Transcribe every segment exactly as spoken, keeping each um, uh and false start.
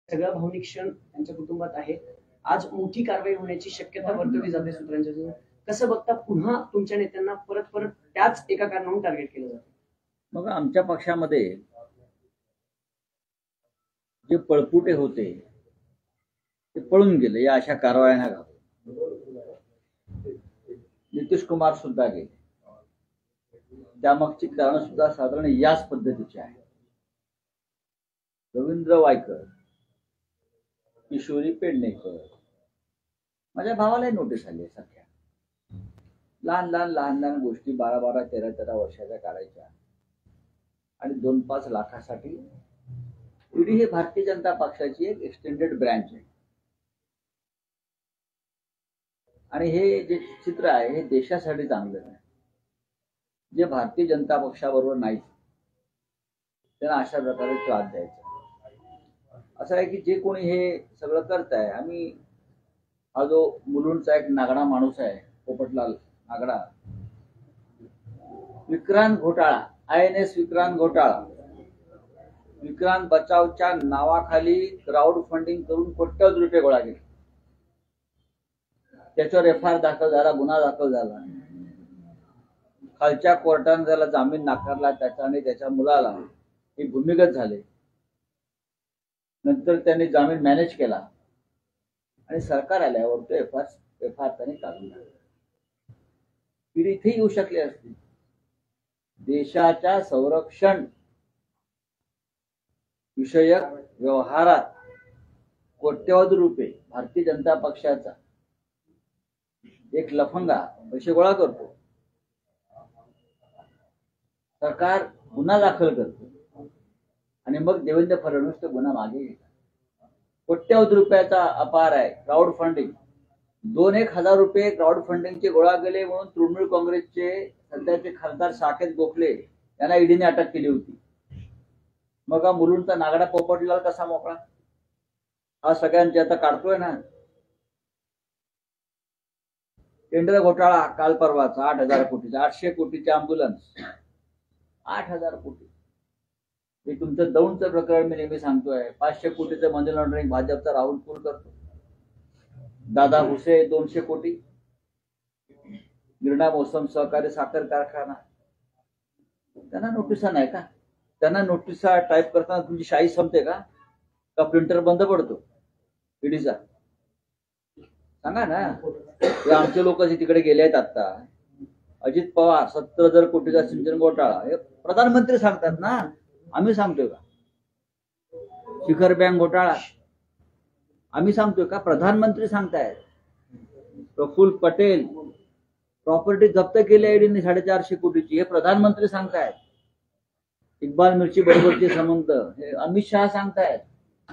सगळा भावनिक क्षण त्यांच्या कुटुंबात आहे. आज मोठी कारवाई होण्याची शक्यता वर्तवली जाते सूत्रांच्या. कसं बघता पुन्हा तुमच्या नेत्यांना परत परत त्याच एका कारणावरून टार्गेट केलं जातं? मग आमच्या पक्षामध्ये जे पळपुटे होते ते पळून गेले या अशा कारवायांना घाबरून. नितीश कुमार सुद्धा गेले. त्यामागची कारण सुद्धा साधारण याच पद्धतीची आहे. रवींद्र वायकर, किशोरी पेडणेकर, माझ्या भावालाही नोटीस आली सध्या. लहान लहान लहान लहान गोष्टी बारा बारा तेरा तेरा वर्षाच्या काढायच्या आणि दोन पाच लाखासाठी. ईडी ही भारतीय जनता पक्षाची एक एक्सटेंडेड ब्रँच आहे आणि हे जे चित्र आहे हे देशासाठी चांगलं नाही. जे भारतीय जनता पक्षाबरोबर नाही त्यांना अशा प्रकारे त्रास द्यायचा. असं आहे की जे कोणी हे सगळं करत आहे, आम्ही हा जो मुलुंडचा एक नागडा माणूस आहे पोपटलाल नागडा, विक्रांत घोटाळा, आय एन एस विक्रांत घोटाळा, विक्रांत बचावच्या नावाखाली क्राऊड फंडिंग करून कोट्यवधी रुपये गोळा केले. त्याच्यावर एफ आय आर दाखल झाला, गुन्हा दाखल झाला. खालच्या कोर्टाने त्याला जामीन नाकारला, त्याचा आणि त्याच्या मुलाला हे भूमिगत झाले. नंतर त्यांनी जामीन मॅनेज केला आणि सरकार आल्यावर तो F R F I R त्याने काढून टाकला. ईडी इथे येऊ शकले असते. देशाच्या संरक्षण विषयक व्यवहारात कोट्यवधी रुपये भारतीय जनता पक्षाचा एक लफंगा पैसे गोळा करतो. सरकार गुन्हा दाखल करतो आणि मग देवेंद्र फडणवीस तो गुन्हा मागे घेतात. कोट्यवधी रुपयाचा अपार आहे क्राऊड फंडिंग. दोन एक हजार रुपये क्राऊड फंडिंगचे गोळा केले म्हणून तृणमूल काँग्रेसचे सध्याचे खासदार साकेत गोखले यांना ईडीने अटक केली होती. मग हा मुलुंडचा नागडा पोपटलाल कसा मोकळा? हा सगळ्यांचे आता काढतोय ना. टेंडर घोटाळा काल परवाचा आठ हजार कोटीचा, आठशे कोटीचे अँब्युलन्स, आठ हजार कोटी. हे तुमचं दौंडचं प्रकरण मी नेहमी सांगतोय. पाचशे कोटीचं मनी लॉन्ड्रिंग भाजपचा राहुल कुल करतो. दादा भुसे दोनशे कोटी. गिरणा मोसम सहकारी साखर कारखाना, त्यांना नोटिसा नाही का? त्यांना नोटिसा टाईप करताना तुमची शाई संपते का? का प्रिंटर बंद पडतो ईडीचा? सांगा ना. हे आमचे लोक जे तिकडे गेले आहेत आता, अजित पवार सत्तर हजार कोटीचा सिंचन घोटाळा, हे प्रधानमंत्री सांगतात ना, आम्ही सांगतोय का? शिखर बँक घोटाळा आम्ही सांगतोय का? प्रधानमंत्री सांगतायत. प्रफुल्ल पटेल प्रॉपर्टी जप्त केली ईडीने साडेचारशे कोटीची, हे प्रधानमंत्री सांगतायत. इक्बाल मिर्ची बरोबरचे संबंध हे अमित शहा सांगतायत.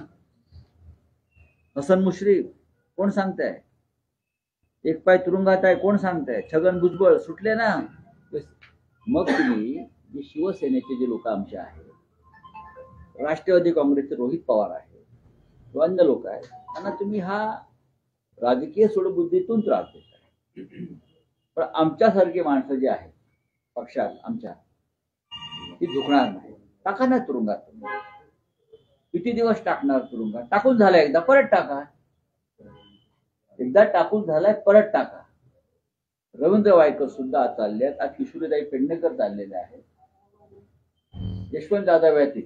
हसन मुश्रीफ कोण सांगताय? एक पाय तुरुंगात आहे कोण सांगताय? छगन भुजबळ सुटले ना. मग तुम्ही जे शिवसेनेचे जे लोक आमचे आहेत, राष्ट्रवादी काँग्रेसचे रोहित पवार आहे, अन्य लोक आहेत, त्यांना तुम्ही हा राजकीय सूडबुद्धीतून त्रास देताय. पण आमच्यासारखी माणसं जी आहेत पक्षात आमच्या, ती झुकणार नाही. टाका ना तुरुंगात. किती दिवस टाकणार तुरुंगात? टाकून झाला एकदा, परत टाका. एकदा टाकून झालाय परत टाका. रवींद्र वायकर सुद्धा चालले आहेत. आज किशोरीताई पेडणेकर चाललेले आहेत. यशवंत दादा व्यतीत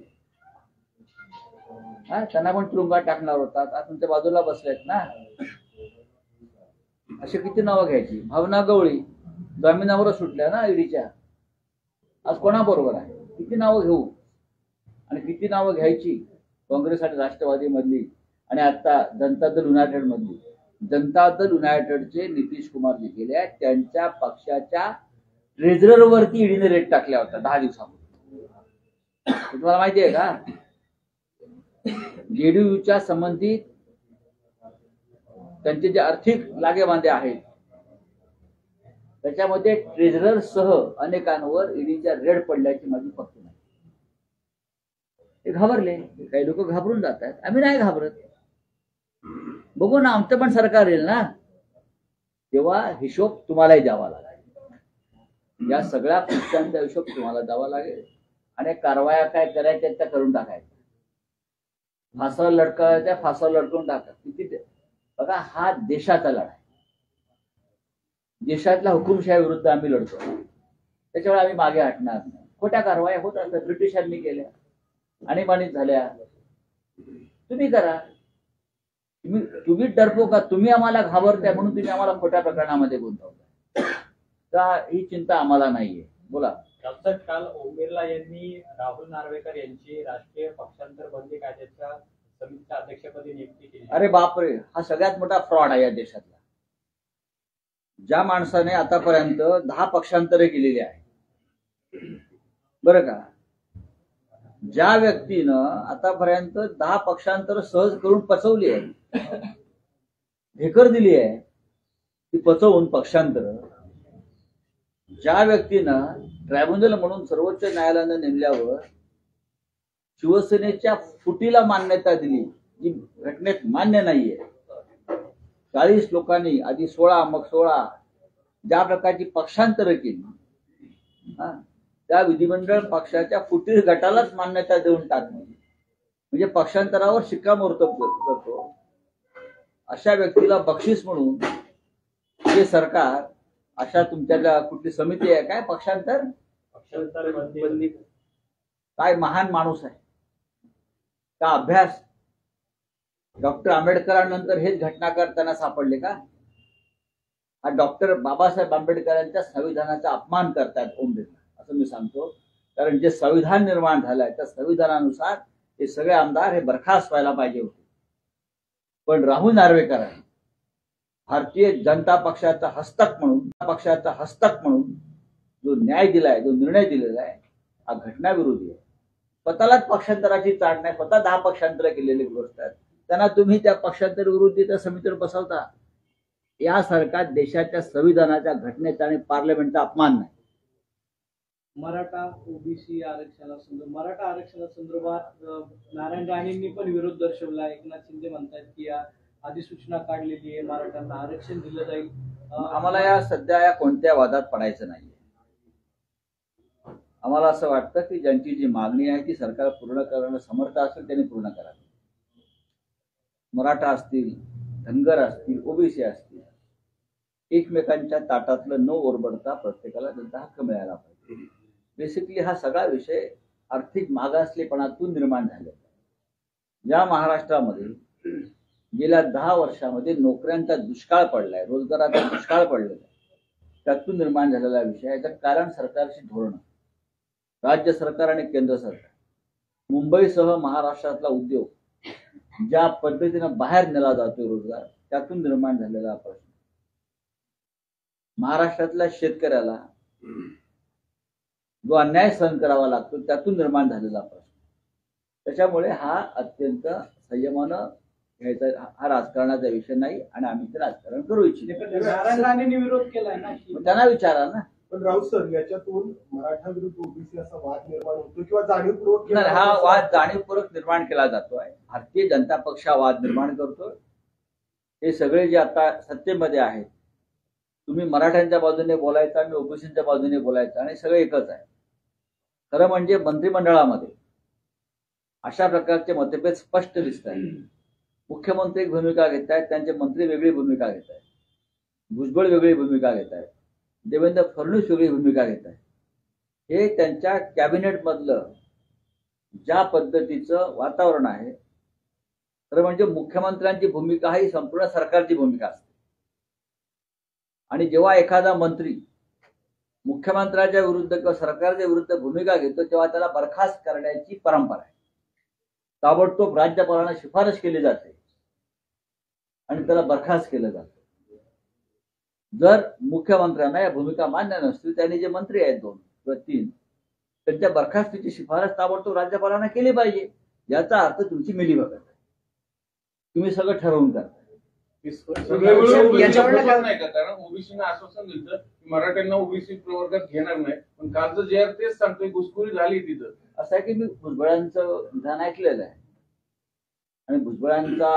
हा त्यांना पण तुरुंगात टाकणार होतात. आज तुमच्या बाजूला बसलेत ना. अशी किती नावं घ्यायची? भावना गवळी जामिनावर सुटल्या ना ईडीच्या. आज कोणाबरोबर आहे? किती नावं घेऊ आणि किती नावं घ्यायची? काँग्रेस आणि राष्ट्रवादी मधली आणि आता जनता दल युनायटेड मधली. जनता दल युनायटेडचे नितीश कुमार जे गेले आहेत, त्यांच्या पक्षाच्या ट्रेझररवरती ईडीने रेट टाकल्या होत्या दहा दिवसापूर्वी. तुम्हाला माहिती आहे का? जेडीयूच्या संबंधित त्यांचे जे आर्थिक लागेबांधे आहेत त्याच्यामध्ये ट्रेझरर सह अनेकांवर ईडीच्या रेड पडल्याची माझी पक्की नाही. ते घाबरले. काही लोक घाबरून जात आहेत. आम्ही नाही घाबरत. बघू ना, आमचं पण सरकार येईल ना, तेव्हा हिशोब तुम्हालाही द्यावा लागेल. या सगळ्या पक्षांचा हिशोब तुम्हाला द्यावा लागेल आणि कारवाया काय करायच्या त्या करून टाकायच्या. फासावर लटकायच्या फासावर लटकून टाकतात किती ते बघा. हा देशाचा लढा आहे. देशातल्या हुकुमशाही विरुद्ध आम्ही लढतो. त्याच्यामुळे आम्ही मागे हटणार नाही. खोट्या कारवाया होत असतात, ब्रिटिशांनी केल्या, आणीबाणीत झाल्या. तुम्ही करा. तुम्ही तुम्ही डरपो का, तुम्ही आम्हाला घाबरताय म्हणून तुम्ही आम्हाला खोट्या प्रकरणामध्ये गुंतवताय. तर ही चिंता आम्हाला नाहीये. बोला. काल ओम बिर्ला यांनी राहुल नार्वेकर यांची राष्ट्रीय पक्षांतर बंदी कायद्याच्या समितीच्या अध्यक्षपदी नियुक्ती केली. अरे बापरे, हा सगळ्यात मोठा फ्रॉड आहे या देशातला. ज्या माणसाने आतापर्यंत दहा पक्षांतरे केलेली आहे बरं का, ज्या व्यक्तीनं आतापर्यंत दहा पक्षांतर सहज करून पचवली आहे, ढेकर दिली आहे ती पचवून पक्षांतर, ज्या व्यक्तीनं ट्रायब्युनल म्हणून सर्वोच्च न्यायालयानं नेमल्यावर शिवसेनेच्या फुटीला मान्यता दिली जी घटनेत मान्य नाहीये. चाळीस लोकांनी आधी सोळा मग सोळा ज्या प्रकारची पक्षांतरं केली, त्या विधिमंडळ पक्षाच्या फुटीर गटालाच मान्यता देऊन टाकली, म्हणजे पक्षांतरावर शिक्कामोर्तब करतो. अशा व्यक्तीला बक्षीस म्हणून हे सरकार, अशा तुमच्या कुठली समिती आहे काय पक्षांतर पक्षांतर बंदी, काय महान माणूस आहे का? अभ्यास. डॉक्टर आंबेडकरांनंतर हेच घटनाकार त्यांना सापडले का? हा डॉक्टर बाबासाहेब आंबेडकरांच्या संविधानाचा अपमान करतात ओम बिर्ला, असं मी सांगतो. कारण जे संविधान निर्माण झालंय त्या संविधानानुसार हे सगळे आमदार हे बरखास्त व्हायला पाहिजे होते. पण राहुल नार्वेकरांनी भारतीय जनता पक्षाचा हस्तक म्हणून पक्षाचा हस्तक म्हणून जो न्याय दिलाय, जो निर्णय दिलेला आहे, हा घटनाविरोधी आहे. स्वतःलाच पक्षांतराची चाड नाही, स्वतः दहा पक्षांतर केलेली गोष्ट आहे, त्यांना तुम्ही त्या पक्षांतर विरोधी त्या समितीवर बसवता. यासारखा देशाच्या संविधानाच्या घटनेचा आणि पार्लमेंटचा अपमान नाही. मराठा ओबीसी आरक्षणासंदर्भात मराठा आरक्षणासंदर्भात नारायण राणेंनी पण विरोध दर्शवला. एकनाथ शिंदे म्हणतात की या अधिसूचना काढलेली आहे, मराठ्यांना आरक्षण दिलं जाईल. आम्हाला या सध्या या कोणत्या वादात पडायचं नाहीये. आम्हाला असं वाटतं की ज्यांची जी मागणी आहे ती सरकार पूर्ण करणं समर्थ असेल त्यांनी पूर्ण करावी. मराठा असतील, धनगर असतील, ओबीसी असतील, एकमेकांच्या ताटातलं न ओरबडता प्रत्येकाला त्यांचा हक्क मिळाला पाहिजे. बेसिकली हा सगळा विषय आर्थिक मागासलेपणातून निर्माण झालेला. ज्या महाराष्ट्रामध्ये गेल्या दहा वर्षामध्ये नोकऱ्यांचा दुष्काळ पडलाय, रोजगाराचा दुष्काळ पडलेला आहे, त्यातून निर्माण झालेला विषय. याचं कारण सरकारची धोरणं, राज्य सरकार आणि केंद्र सरकार. मुंबईसह महाराष्ट्रातला उद्योग ज्या पद्धतीनं बाहेर नेला जातोय रोजगार, त्यातून निर्माण झालेला प्रश्न. महाराष्ट्रातल्या शेतकऱ्याला जो अन्याय सहन करावा लागतो त्यातून निर्माण झालेला प्रश्न. त्याच्यामुळे हा अत्यंत संयमानं घ्यायचा, हा राजकारणाचा विषय नाही आणि आम्ही ते राजकारण करू इच्छितो. नारायण राणेंनी विरोध केलाय ना, त्यांना विचारा ना. पण राऊत सर, याच्यातून मराठा विरुद्ध ओबीसी असा वाद निर्माण होतो किंवा जाणीवपूर्वक नाही, हा वाद जाणीवपूर्वक निर्माण केला जातोय. भारतीय जनता पक्ष हा वाद निर्माण करतोय. हे सगळे जे आता सत्तेमध्ये आहेत, तुम्ही मराठ्यांच्या बाजूने बोलायचं, आम्ही ओबीसीच्या बाजूने बोलायचं आणि सगळे एकच आहे. खरं म्हणजे मंत्रिमंडळामध्ये अशा प्रकारचे मतभेद स्पष्ट दिसत आहेत. मुख्यमंत्री एक भूमिका घेत आहेत, त्यांचे मंत्री वेगळी भूमिका घेत आहेत, भुजबळ वेगळी भूमिका घेत आहेत, देवेंद्र फडणवीस वेगळी भूमिका घेत आहेत. हे त्यांच्या कॅबिनेट मधलं ज्या पद्धतीचं वातावरण आहे, खरं म्हणजे मुख्यमंत्र्यांची भूमिका ही संपूर्ण सरकारची भूमिका असते. आणि जेव्हा एखादा मंत्री मुख्यमंत्र्याच्या विरुद्ध किंवा सरकारच्या विरुद्ध भूमिका घेतो तेव्हा त्याला बरखास्त करण्याची परंपरा आहे. ताबडतोब राज्यपालांना शिफारस केली जाते आणि त्याला बरखास्त केलं जातं. जर मुख्यमंत्र्यांना या भूमिका मान्य नसतील, त्यांनी जे मंत्री आहेत दोन किंवा तीन, त्यांच्या बरखास्तीची शिफारस ताबडतोब राज्यपालांना केली पाहिजे. याचा अर्थ तुमची मिलीभगत आहे, तुम्ही सगळं ठरवून करता. याच्यावर नाही का, कारण ओबीसीनं आश्वासन दिलं की मराठ्यांना ओबीसी प्रवर्गात घेणार नाही, पण कालचं जे आर तेच सांगतोय घुसखोरी झाली तिथं. असं आहे की मी भुजबळांचं विधान ऐकलेलं आहे आणि भुजबळांचा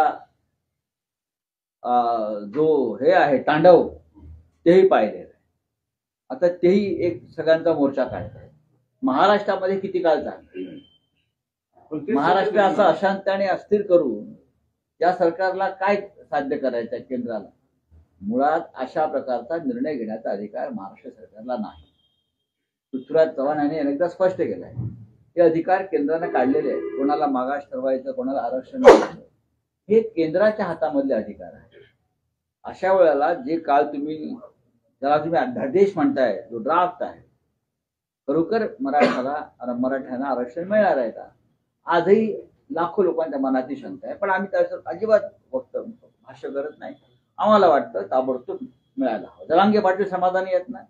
जो हे आहे तांडव तेही पाहिलेलं आहे. आता तेही एक सगळ्यांचा मोर्चा काढत आहे. महाराष्ट्रामध्ये किती काळ चालतो, पण ते महाराष्ट्र असं अशांत आणि अस्थिर करून या सरकारला काय साध्य करायचं आहे केंद्राला? मुळात अशा प्रकारचा निर्णय घेण्याचा अधिकार महाराष्ट्र सरकारला नाही. पृथ्वीराज चव्हाण यांनी अनेकदा स्पष्ट केलं आहे. हे अधिकार केंद्राने काढलेले आहेत. कोणाला मागास ठरवायचं, कोणाला आरक्षण द्यायचं, हे केंद्राच्या हातामधले अधिकार आहे. अशा वेळेला जे काळ तुम्ही ज्याला तुम्ही अध्यादेश म्हणताय, जो ड्राफ्ट आहे, खरोखर मराठाला मराठ्यांना आरक्षण मिळणार आहे का? आजही लाखो लोकांच्या मनात शंका आहे, पण आम्ही त्याचं अजिबात वक्त भाष्य करत नाही. आम्हाला वाटतं ताबडतोब मिळायला हवं. जरांगे पाटील समाधानी आहेत ना?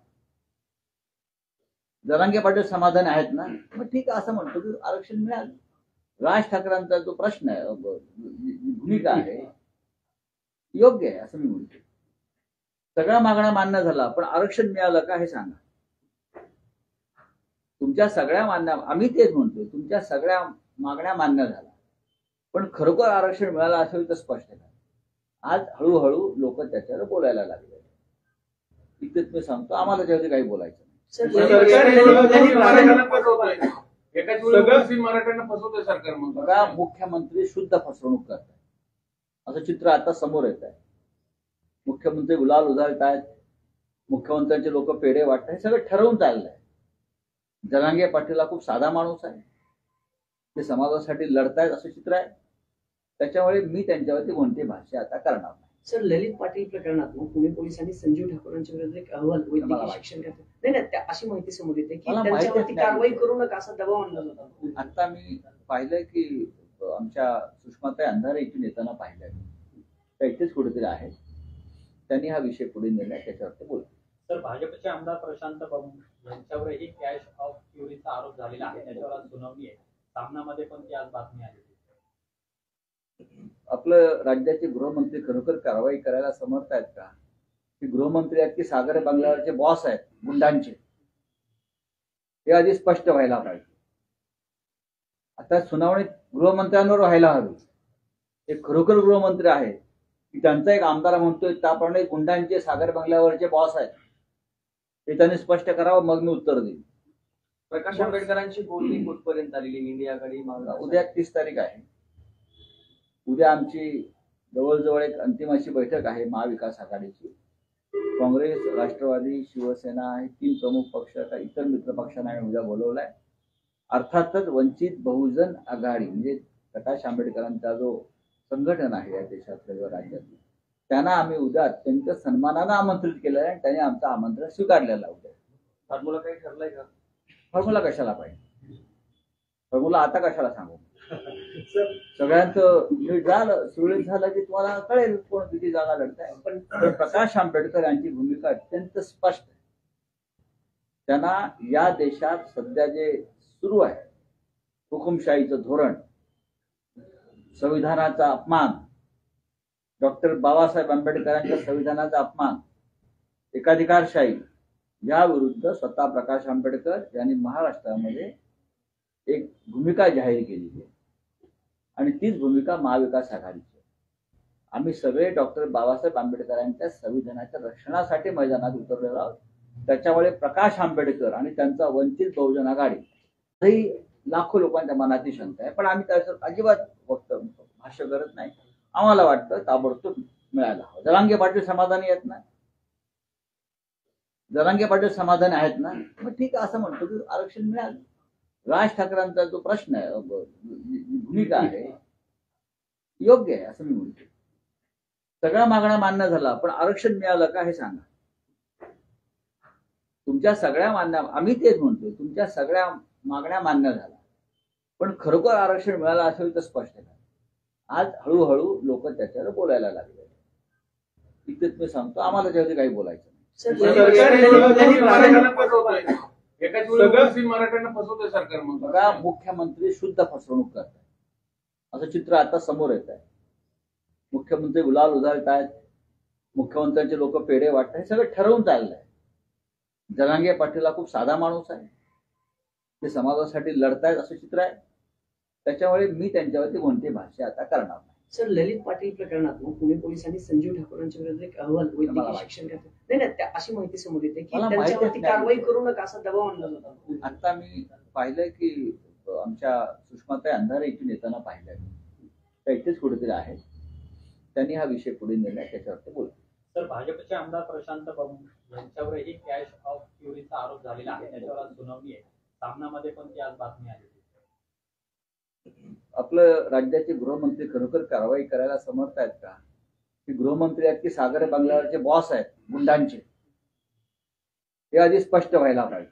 जरांगे पाटील समाधानी आहेत ना? मग ठीक आहे, असं म्हणतो की आरक्षण मिळालं. राज ठाकरेंचा जो प्रश्न आहे, भूमिका आहे, योग्य आहे असं मी म्हणतो. सगळ्या मागण्या मान्य झाला, पण आरक्षण मिळालं का हे सांगा. तुमच्या सगळ्या मान्य, आम्ही तेच म्हणतो, तुमच्या सगळ्या मागण्या मान्य झाल्या, पण खरोखर आरक्षण मिळालं असेल तर स्पष्ट करा. आज हळूहळू लोक त्याच्यावर बोलायला लागले. इतकंच मी सांगतो, आम्हाला त्याच्यावरती काही बोलायचं नाही. एकाच वेळी मराठ्यांना फसवतोय सरकार. मग बघा, मुख्यमंत्री शुद्ध फसवणूक करतात असं चित्र आता समोर येत आहे. मुख्यमंत्री गुलाल उधळतायत, मुख्यमंत्र्यांचे लोक पेढे वाटतात, हे सगळं ठरवून चाललंय. जरांगे पाटील हा खूप साधा माणूस आहे, ते समाजासाठी लढतायत असं चित्र आहे. त्याच्यामुळे मी त्यांच्यावरती कोणती भाष्य आता करणार नाही. सर, ललित पाटील प्रकरणात पुणे पोलिसांनी संजीव ठाकूरांच्या विरुद्ध एक अहवाल वैद्यकीय शिक्षण करतात. नाही नाही, त्या अशी माहिती समोर येते की मला माहितीच त्यांच्यावरती नाही. कारवाई करू नका असा दबाव आणला जातो. आता मी पाहिलंय की आमच्या सुषमाताई अंधारे इथून येताना पाहिलंय, त्या इथेच कुठेतरी आहेत. त्यांनी हा विषय पुढे नेला, त्याच्यावरती बोलतो. तर भाजपचे आमदार प्रशांत बंब यांच्यावरही कॅश ऑफ क्युरीचा आरोप झालेला आहे. त्याच्यावर आज सुनावणी आहे. सामनामध्ये पण ती आज बातमी आली. आपलं राज्याचे गृहमंत्री खरोखर कारवाई करायला समर्थ आहेत का? की गृहमंत्री आहेत की सागर बंगल्यावरचे बॉस आहेत गुंडांचे? हे आधी स्पष्ट व्हायला पाहिजे. आता सुनावणी गृहमंत्र्यांवर व्हायला हवी. ते खरोखर गृहमंत्री आहेत की त्यांचा एक आमदार म्हणतोय त्याप्रमाणे गुंडांचे सागर बंगल्यावरचे बॉस आहेत? हे त्यांनी स्पष्ट करावं, मग मी उत्तर देईन. प्रकाश आंबेडकरांची बोलणी कुठपर्यंत आलेली? इंडिया आघाडी उद्या तीस तारीख आहे. उद्या आमची जवळजवळ एक अंतिम अशी बैठक आहे महाविकास आघाडीची. काँग्रेस, राष्ट्रवादी, शिवसेना हे तीन प्रमुख पक्ष, इतर मित्र पक्षांना आम्ही उद्या बोलवलाय. अर्थातच वंचित बहुजन आघाडी म्हणजे प्रकाश आंबेडकरांचा जो संघटन आहे या देशातल्या किंवा राज्यातलं, त्यांना आम्ही उद्या अत्यंत सन्मानानं आमंत्रित केलं आहे आणि त्यांनी आमचं आमंत्रण स्वीकारलेलं उद्या. फॉर्म्युला काही ठरलाय का? फॉर्म्युला कशाला पाहिजे? फॉर्म्युला आता कशाला सांगू? सगळ्यांचं नीट झालं, सुरळीत झालं की तुम्हाला कळेल कोण किती जागा लढताय. पण प्रकाश आंबेडकर यांची भूमिका अत्यंत स्पष्ट आहे. त्यांना या देशात सध्या जे सुरू आहे हुकुमशाहीचं धोरण, संविधानाचा अपमान, डॉक्टर बाबासाहेब आंबेडकरांच्या संविधानाचा अपमान, एकाधिकारशाही, या विरुद्ध स्वतः प्रकाश आंबेडकर यांनी महाराष्ट्रामध्ये एक भूमिका जाहीर केली आहे आणि तीच भूमिका महाविकास आघाडीची. आम्ही सगळे डॉक्टर बाबासाहेब आंबेडकरांच्या संविधानाच्या रक्षणासाठी मैदानात उतरलेलो आहोत. त्याच्यामुळे प्रकाश आंबेडकर आणि त्यांचा वंचित बहुजन आघाडी ही लाखो लोकांच्या मनात शंका आहे, पण आम्ही त्याचं अजिबात वक्त भाष्य करत नाही. आम्हाला वाटतं ताबडतोब मिळायला हवं. जरांगे पाटील समाधानी आहेत ना? जरांगे पाटील समाधानी आहेत ना? मग ठीक आहे, असं म्हणतो की आरक्षण मिळालं. राज ठाकरेंचा जो प्रश्न आहे, भूमिका आहे, योग्य आहे असं मी म्हणतो. सगळ्या मागण्या मान्य झाला, पण आरक्षण मिळालं का हे सांगा. तुमच्या सगळ्या मान्य, आम्ही तेच म्हणतो, तुमच्या सगळ्या मागण्या मान्य झाल्या, पण खरोखर आरक्षण मिळालं असेल तर स्पष्ट करा. आज हळूहळू लोक त्याच्यावर बोलायला लागले. इतकंच मी सांगतो, आम्हाला त्याच्यावरती काही बोलायचं नाही. एकाच वेळी मराठ्यांना फसवतोय सरकार. मग बघा, मुख्यमंत्री शुद्ध फसवणूक करतात असं चित्र आता समोर येत आहे. मुख्यमंत्री गुलाल उधळतायत, मुख्यमंत्र्यांचे लोक पेढे वाटतात, हे सगळं ठरवून चाललंय. जरांगे पाटील हा खूप साधा माणूस आहे, ते समाजासाठी लढतायत असं चित्र आहे. त्याच्यामुळे मी त्यांच्यावरती कोणती भाष्य आता करणार नाही. सर, ललित पाटील प्रकरणात पुणे पोलिसांनी संजीव ठाकूरांच्या विरुद्ध एक अहवाल वैद्यकीय शिक्षण करतात. नाही नाही, त्या अशी माहिती समोर येते की त्यांच्यावरती कारवाई करू नका असा दबाव आणला जातो. आता मी पाहिलंय की आमच्या सुषमाताई अंधारे इथून येताना पाहिल्या, त्या इथेच कुठेतरी आहेत. त्यांनी हा विषय पुढे नेला, त्याच्यावरती बोलतो. तर भाजपचे आमदार प्रशांत बंब यांच्यावरही कॅश ऑफ क्युरीचा आरोप झालेला आहे, त्याच्यावर आज सुनावणी आहे. सामनामध्ये पण ती आज बातमी आली. आपलं राज्याचे गृहमंत्री खरोखर कारवाई करायला समर्थ आहेत का? की गृहमंत्री आहेत की सागर बंगल्यावरचे बॉस आहेत गुंडांचे? हे आधी स्पष्ट व्हायला पाहिजे.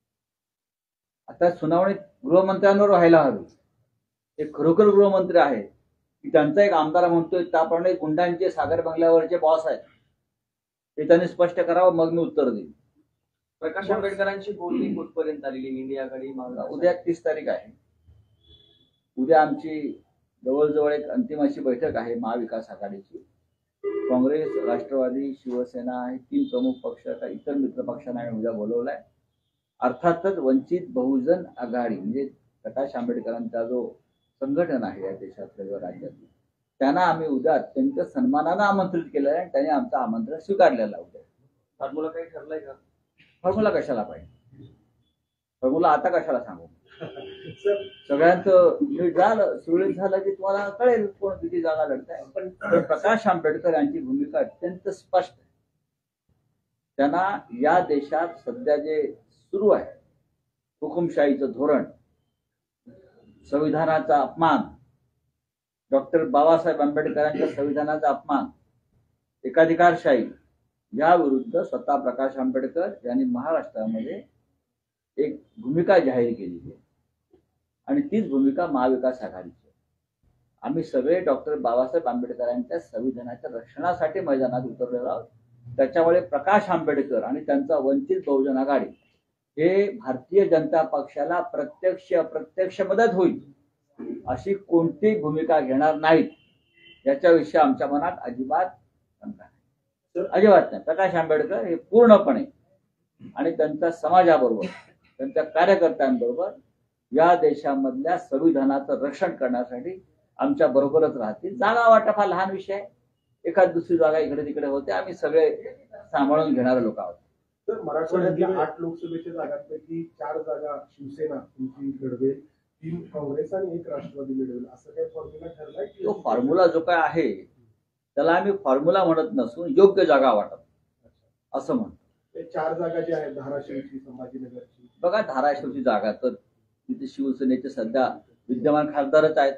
आता सुनावणी गृहमंत्र्यांवर व्हायला हवी. ते खरोखर गृहमंत्री आहेत की त्यांचा एक आमदार म्हणतोय त्याप्रमाणे गुंडांचे सागर बंगल्यावरचे बॉस आहेत, ते त्यांनी स्पष्ट करावं, मग मी उत्तर देईन. प्रकाश आंबेडकरांची बोलणी कुठपर्यंत आलेली इंडी आघाडी महाविकास? उद्या तीस तारीख आहे. उद्या आमची जवळजवळ एक अंतिम अशी बैठक आहे महाविकास आघाडीची. काँग्रेस, राष्ट्रवादी, शिवसेना हे तीन प्रमुख पक्ष, काही इतर मित्र पक्षांना आम्ही उद्या बोलवलाय. अर्थातच वंचित बहुजन आघाडी म्हणजे प्रकाश आंबेडकरांचा जो संघटन आहे या देशातल्या किंवा राज्यातलं, त्यांना आम्ही उद्या अत्यंत सन्मानानं आमंत्रित केलं आहे आणि त्यांनी आमचं आमंत्रण स्वीकारलेलं आहे. उद्या फॉर्म्युला काही ठरलाय का? फॉर्म्युला कशाला पाहिजे? फॉर्म्युला आता कशाला सांगू? सगळ्यांचं नीट झालं, सुरळीत झालं की तुम्हाला कळेल कोण किती जागा लढताय. पण प्रकाश आंबेडकर यांची भूमिका अत्यंत स्पष्ट आहे. त्यांना या देशात सध्या जे सुरू आहे हुकुमशाहीचं धोरण, संविधानाचा अपमान, डॉक्टर बाबासाहेब आंबेडकरांच्या संविधानाचा अपमान, एकाधिकारशाही, या विरुद्ध स्वतः प्रकाश आंबेडकर यांनी महाराष्ट्रामध्ये एक भूमिका जाहीर केली आहे आणि तीच भूमिका महाविकास आघाडीची. आम्ही सगळे डॉक्टर बाबासाहेब आंबेडकरांच्या संविधानाच्या रक्षणासाठी मैदानात उतरलेलो आहोत. त्याच्यामुळे प्रकाश आंबेडकर आणि त्यांचा वंचित बहुजन आघाडी हे भारतीय जनता पक्षाला प्रत्यक्ष अप्रत्यक्ष मदत होईल अशी कोणतीही भूमिका घेणार नाहीत, याच्याविषयी आमच्या मनात अजिबात शंका नाही. अजिबात नाही. प्रकाश आंबेडकर हे पूर्णपणे आणि त्यांच्या समाजाबरोबर, त्यांच्या कार्यकर्त्यांबरोबर या देशामधल्या संविधानाचं रक्षण करण्यासाठी आमच्या बरोबरच राहतील. जागा वाटप हा लहान विषय आहे. एखाद दुसरी जागा इकडे तिकडे होते, आम्ही सगळे सांभाळून घेणारे लोक आहोत. तर मराठवाड्यातल्या आठ लोकसभेच्या जागांपैकी चार जागा शिवसेना तुमची लढवेल, तीन काँग्रेस आणि एक राष्ट्रवादी लढवेल, असं काही फॉर्म्युला ठरलाय? तो फॉर्म्युला जो काय आहे त्याला आम्ही फॉर्म्युला म्हणत नसून योग्य जागा वाटप असं म्हणतो. चार जागा ज्या आहेत धाराशिवची, संभाजीनगरची, बघा धाराशिवची जागा तर तिथे शिवसेनेचे सध्या विद्यमान खासदारच आहेत.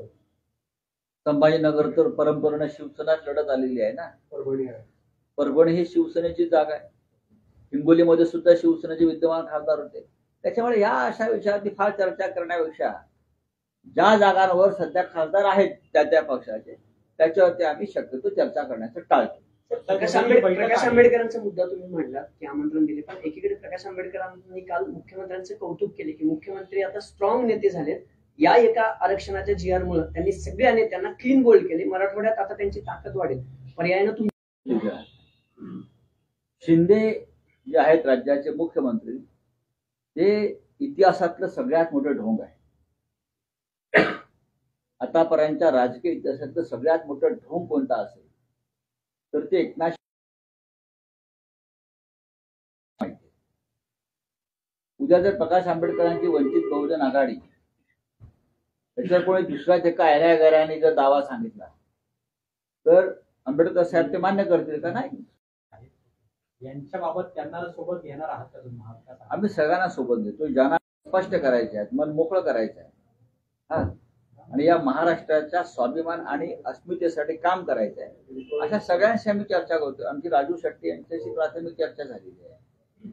संभाजीनगर तर परंपरेनं शिवसेनाच लढत आलेली आहे ना. परभणी आहे, परभणी ही शिवसेनेची जागा आहे. हिंगोलीमध्ये सुद्धा शिवसेनेचे विद्यमान खासदार होते. त्याच्यामुळे या अशा विषयावरती फार चर्चा करण्यापेक्षा ज्या जागांवर सध्या खासदार आहेत त्या त्या पक्षाचे, त्याच्यावरती आम्ही शक्यतो चर्चा करण्याचं टाळतो. प्रकाश आंबेडकर प्रकाश आंबेडकरांचा मुद्दा तुम्ही म्हणलात की आमंत्रण दिले, पण एकीकडे प्रकाश आंबेडकरांनी काल मुख्यमंत्र्यांचे कौतुक केले की मुख्यमंत्री आता स्ट्रॉंग नेते झालेत. या एका आरक्षणाच्या जी आर मुळे त्यांनी सगळ्या नेत्यांना क्लीन बोल्ड केले. मराठवाड्यात आता त्यांची ताकद वाढेल. पर्यायानं तुम्ही शिंदे जे आहेत राज्याचे मुख्यमंत्री, ते इतिहासातलं सगळ्यात मोठं ढोंग आहे. आतापर्यंतच्या राजकीय इतिहासातलं सगळ्यात मोठं ढोंग कोणता असेल तर ते एकनाथ. उद्या जर प्रकाश आंबेडकरांची वंचित बहुजन आघाडी त्याच्यावर कोणी दुसऱ्याच एका ऐऱ्यागऱ्याने जर दावा सांगितला तर आंबेडकर साहेब ते मान्य करतील का? नाही. यांच्या बाबत त्यांना सोबत घेणार आहात का तुम्ही? आम्ही सगळ्यांना सोबत घेतो. ज्यांना स्पष्ट करायचे आहेत, मन मोकळं करायचं आहे, हा, आणि या महाराष्ट्राच्या स्वाभिमान आणि अस्मितेसाठी काम करायचं आहे, अशा सगळ्यांशी आम्ही चर्चा करतो. आमची राजू शेट्टी यांच्याशी प्राथमिक चर्चा झालेली आहे.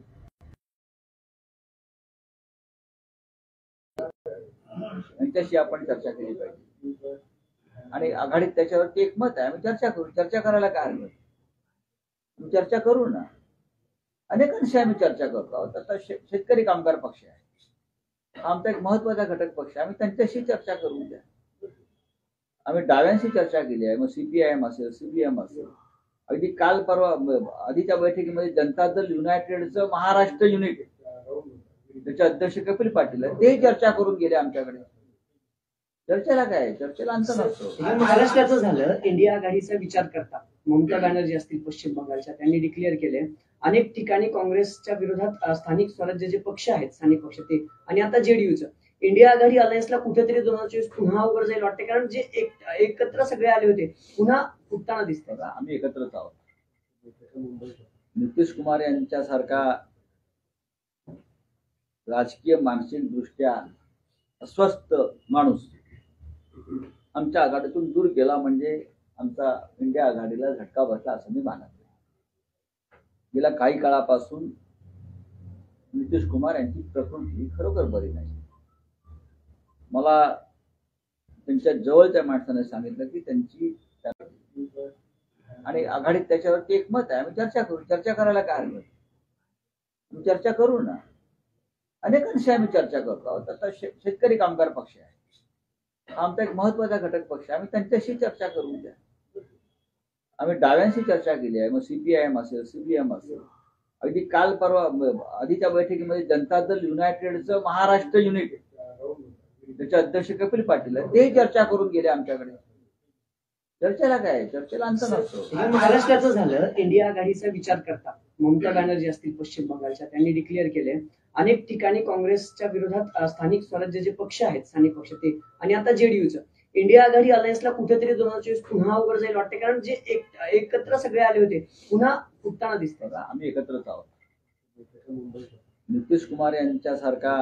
यांच्याशी आपण चर्चा केली पाहिजे आणि आघाडीत त्याच्यावरती एक मत आहे. आम्ही चर्चा करू. चर्चा करायला काय हरकत? चर्चा करू ना. अनेकांशी आम्ही चर्चा करतो आहोत. आता शेतकरी कामगार पक्ष आहे, आमचा एक महत्वाचा घटक पक्ष आहे. आम्ही त्यांच्याशी चर्चा करू द्या. आम्ही डाव्यांशी चर्चा केली आहे. मग सीपीआयएम असेल, सीपीएम असेल. अगदी काल परवा आधीच्या बैठकीमध्ये जनता दल युनायटेडचं महाराष्ट्र युनिट, त्याचे अध्यक्ष कपिल पाटील आहे, ते चर्चा करून गेले आमच्याकडे. चर्चेला काय? चर्चेला अंत नसतो. महाराष्ट्राचं झालं. इंडिया आघाडीचा विचार करता ममता बॅनर्जी असतील पश्चिम बंगालच्या, त्यांनी डिक्लेअर केले. अनेक ठिकाणी काँग्रेसच्या विरोधात स्थानिक स्वराज्य जे पक्ष आहेत, स्थानिक पक्ष ते, आणि आता जेडीयूचं, इंडिया आघाडी अलायन्सला कुठेतरी दोन हजार चोवीस पुन्हा अवघड जाईल वाटते, कारण जे एक, एकत्र सगळे आले होते पुन्हा फुटताना दिसते. बघा, आम्ही एकत्रच आहोत. नितीश कुमार यांच्यासारखा राजकीय मानसिक दृष्ट्या अस्वस्थ माणूस आमच्या आघाडीतून दूर गेला म्हणजे आमचा इंडिया आघाडीला झटका बसला असं मी मानत नाही. गेल्या काही काळापासून नितीश कुमार यांची प्रकृती खरोखर बरी नाही. मला त्यांच्या जवळच्या माणसाने सांगितलं की त्यांची आणि आघाडीत त्याच्यावरती एक मत आहे. आम्ही चर्चा करू. चर्चा करायला काय हरकत? चर्चा करू ना. अनेकांशी आम्ही चर्चा करतो आहोत. आता शेतकरी कामगार पक्ष आहे, आमचा एक महत्वाचा घटक पक्ष आहे. आम्ही त्यांच्याशी चर्चा करू द्या. आम्ही डाव्यांशी चर्चा केली आहे. मग सीपीआयएम असेल, सीपीएम असेल. अगदी काल परवा आधीच्या बैठकीमध्ये जनता दल युनायटेडचं महाराष्ट्र युनिट त्याचे अध्यक्ष कपिल पाटील आहे, ते चर्चा करून गेले आमच्याकडे. चर्चेला काय, चर्चेला अंत नसतो. महाराष्ट्राचं झालं. इंडिया आघाडीचा विचार करता ममता बॅनर्जी असतील पश्चिम बंगालच्या, त्यांनी डिक्लेअर केले अनेक ठिकाणी काँग्रेसच्या विरोधात स्थानिक स्वराज्य जे पक्ष आहेत स्थानिक पक्ष ते, आणि आता जेडीयूचं. इंडिया आघाडी अलायन्सला कुठेतरी दोन हजार चोवीस पुन्हा अवघड जाईल वाटते, कारण जे एक, एकत्र सगळे आले होते पुन्हा फुटताना दिसते. आम्ही एकत्रच आहोत. नितीश कुमार यांच्यासारखा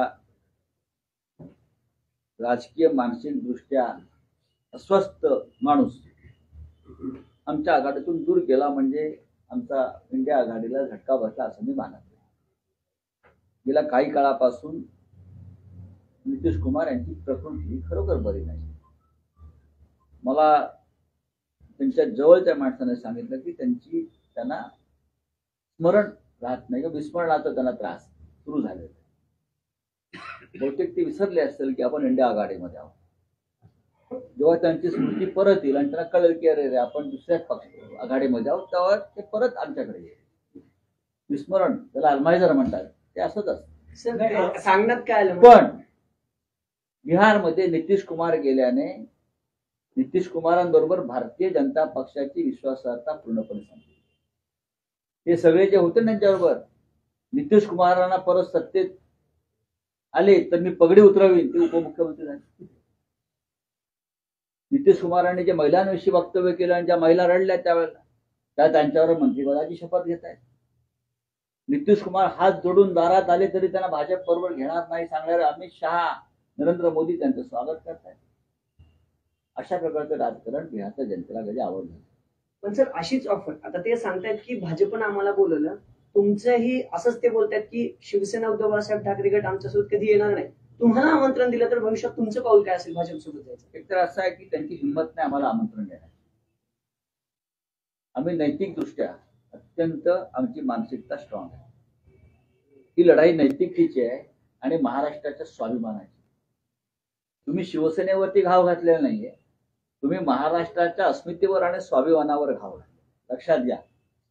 राजकीय मानसिक दृष्ट्या अस्वस्थ माणूस आमच्या आघाडीतून दूर गेला म्हणजे आमचा इंडिया आघाडीला झटका बसला असं मी मानत नाही. गेल्या काही काळापासून नितीश कुमार यांची प्रकृती खरोखर बरी नाही. मला त्यांच्या जवळच्या माणसाने सांगितलं की त्यांची त्यांना स्मरण राहत नाही, विस्मरणाचा त्यांना त्रास सुरू झालेला. बहुतेक ते विसरले असतील की आपण इंडिया आघाडीमध्ये आहोत. जेव्हा त्यांची स्मृती परत येईल आणि त्यांना कळेल की अरे रे आपण दुसऱ्याच पक्ष आघाडीमध्ये आहोत, तेव्हा ते परत आमच्याकडे येईल. विस्मरण, त्याला अल्मायझर म्हणतात, ते असंच असतं. सांगण्यात काय आलं, पण बिहारमध्ये नितीश कुमार गेल्याने नितीश कुमारांबरोबर भारतीय जनता पक्षाची विश्वासार्हता पूर्णपणे संपली. ते सगळे जे होते त्यांच्याबरोबर, नितीश कुमारांना परत सत्तेत आले तर मी पगडी उतरवीन, ते उपमुख्यमंत्री झाले. नितीश कुमारांनी जे महिलांविषयी वक्तव्य केलं आणि ज्या महिला रडल्या त्यावेळेला, त्या त्यांच्यावर मंत्रिपदाची शपथ घेत आहेत. नितीश कुमार हात जोडून दारात आले तरी त्यांना भाजप बरोबर घेणार नाही सांगणारे अमित शहा, नरेंद्र मोदी त्यांचं स्वागत करतायत. अशा प्रकारचं राजकारण बिहारच्या जनतेला कधी आवडलं. पण सर अशीच ऑफर आता ते सांगतायत की भाजपनं आम्हाला बोलवलं, तुमचंही असंच ते बोलतायत की शिवसेना उद्धव बाळासाहेब ठाकरे गट आमच्यासोबत कधी येणार नाही. तुम्हाला आमंत्रण दिलं तर भविष्यात तुमचं पाऊल काय असेल भाजपसोबत जायचं? एक तर असं आहे की त्यांची हिंमत नाही आम्हाला आमंत्रण देण्याची. आम्ही नैतिक दृष्ट्या अत्यंत आमची मानसिकता स्ट्रॉंग आहे. ही लढाई नैतिकतेची आहे आणि महाराष्ट्राच्या स्वाभिमानाची. तुम्ही शिवसेनेवरती घाव घातलेला नाहीये, तुम्ही महाराष्ट्राच्या अस्मितेवर आणि स्वाभिमानावर घाव घातला. लक्षात घ्या,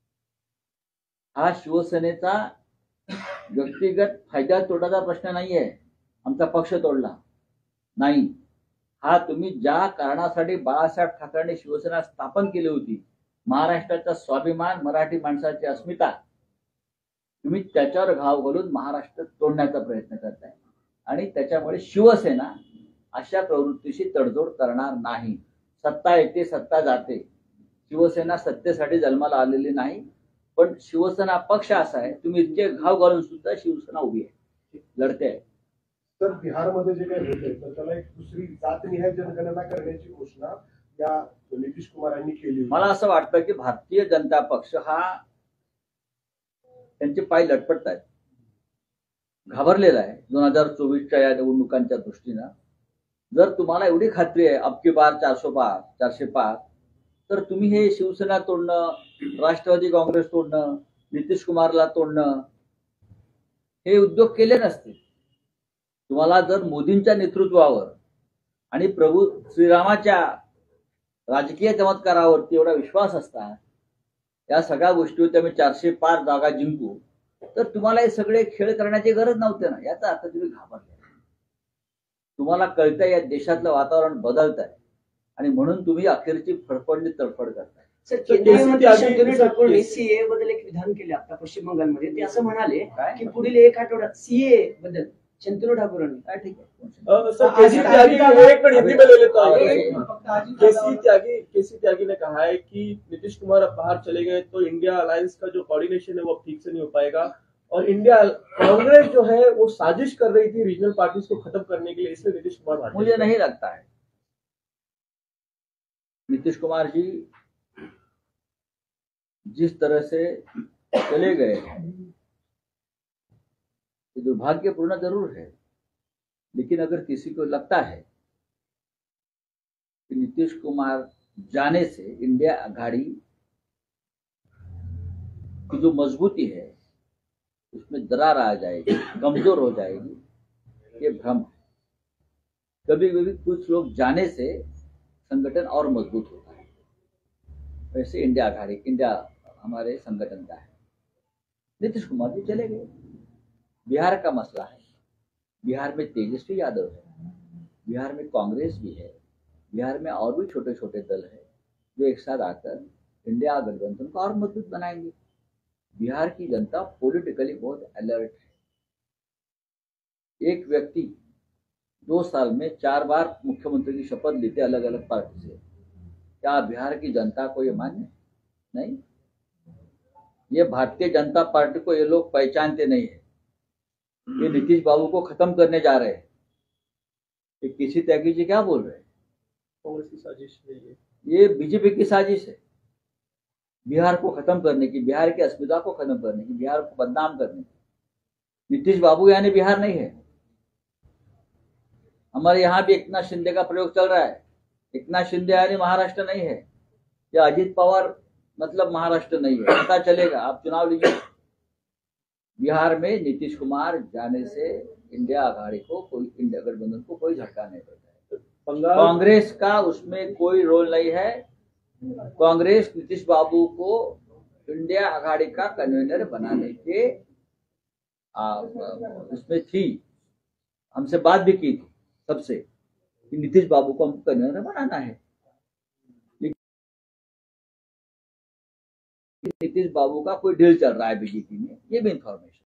हा शिवसेनेचा व्यक्तिगत फायदा तोटाचा प्रश्न नाहीये. आमचा पक्ष तोडला नाही. हा तुम्ही ज्या कारणासाठी बाळासाहेब ठाकरेंनी शिवसेना स्थापन केली होती, महाराष्ट्राचा स्वाभिमान, मराठी माणसाची अस्मिता, तुम्ही त्याच्यावर घाव घालून महाराष्ट्र तोडण्याचा प्रयत्न करताय. आणि त्याच्यामुळे शिवसेना अशा प्रवृत्तीशी तडजोड करणार नाही. सत्ता येते, सत्ता जाते. शिवसेना सत्तेसाठी जन्माला आलेली नाही. पण शिवसेना पक्ष असा आहे, तुम्ही इतके घाव घालून सुद्धा शिवसेना उभी आहे, लढते आहे. तर बिहारमध्ये जे काही होते तर त्याला एक दुसरी जातनिहाय जनगणना करण्याची घोषणा या नितीश कुमार यांनी केली. मला असं वाटतं की भारतीय जनता पक्ष हा त्यांचे पाय लटपटतायत, घाबरलेला आहे दोन हजार चोवीसच्या या निवडणुकांच्या दृष्टीनं. जर तुम्हाला एवढी खात्री आहे अबकी बार चारशे पार चारशे पार तर तुम्ही हे शिवसेना तोडणं, राष्ट्रवादी काँग्रेस तोडणं, नितीश कुमारला तोडणं हे उद्योग केले नसते. तुम्हाला जर मोदींच्या नेतृत्वावर आणि प्रभू श्रीरामाच्या राजकीय चमत्कारावरती एवढा विश्वास असता, या सगळ्या गोष्टीवर आम्ही चारशे पार जागा जिंकू, तर तुम्हाला हे सगळे खेळ करण्याची गरज नव्हते ना. याचा अर्थ तुम्ही घाबरले. तुम्हाला कळतंय या देशातलं वातावरण बदलत आहे आणि म्हणून तुम्ही अखेरची फडफडली तडफड करताय. सर, केंद्रीय मंत्री शंतनू ठाकूरने सीए बद्दल एक विधान केले आता पश्चिम बंगालमध्ये. ते असं म्हणाले की पुढील एक आठवड्यात सीए बद्दल शंतनू ठाकुरांनी काय ठीक आहे. अ, सर केसी त्यागी ने एक मिनट हिंदी में ले लेता हूँ फक्त केसी त्यागी केसी त्यागी ने कहा है कि नीतीश कुमार अब बाहर चले गए तो इंडिया अलायंस का जो कोऑर्डिनेशन है वो अब ठीक से नहीं हो पाएगा और इंडिया कांग्रेस जो है वो साजिश कर रही थी रीजनल पार्टीज को खत्म करने के लिए, इसलिए नीतीश कुमार बाहर मुझे नहीं लगता है नीतीश कुमार जी जिस तरह से चले गए हैं ये दुर्भाग्यपूर्ण जरूर है, लेकिन अगर किसी को लगता है कि नीतीश कुमार जाने से इंडिया आघाड़ी की जो मजबूती है उसमें दरार आ जाएगी, कमजोर हो जाएगी, ये भ्रम है। कभी कभी कुछ लोग जाने से संगठन और मजबूत होता है, वैसे इंडिया आघाड़ी इंडिया हमारे संगठन का है। नीतीश कुमार जी चले गए, बिहार का मसला है, बिहार में तेजस्वी यादव है, बिहार में कांग्रेस भी है, बिहार में और भी छोटे छोटे दल है जो एक साथ आकर इंडिया गठबंधन को और मजबूत बनाएंगे। बिहार की जनता पॉलिटिकली बहुत अलर्ट है। एक व्यक्ति दो साल में चार बार मुख्यमंत्री की शपथ लेते अलग अलग पार्टी से, क्या बिहार की जनता को ये मान्य नहीं? ये भारतीय जनता पार्टी को ये लोग पहचानते नहीं है। ये नीतीश बाबू को खत्म करने जा रहे हैं। ये किसी त्यागी जी क्या बोल रहे हैं? कांग्रेस की साजिश है ये ये बीजेपी की साजिश है, बिहार को खत्म करने की, बिहार की अस्मिता को खत्म करने की, बिहार को बदनाम करने की। नीतीश बाबू यानी बिहार नहीं है। हमारे यहाँ भी एकनाथ शिंदे का प्रयोग चल रहा है। एकनाथ शिंदे यानी महाराष्ट्र नहीं है, या अजित पवार मतलब महाराष्ट्र नहीं है। पता चलेगा, आप चुनाव लीजिए। बिहार में नीतीश कुमार जाने से इंडिया आघाड़ी को कोई, इंडिया गठबंधन को कोई झटका नहीं पड़ता है। कांग्रेस का उसमें कोई रोल नहीं है। कांग्रेस नीतीश बाबू को इंडिया आघाड़ी का कन्वीनर बनाने के आ, उसमें थी, हमसे बात भी की थी सबसे कि नीतीश बाबू को हमको कन्वीनर बनाना है। नीतीश बाबू का कोई डील चल रहा है बीजेपी में, ये भी इंफॉर्मेशन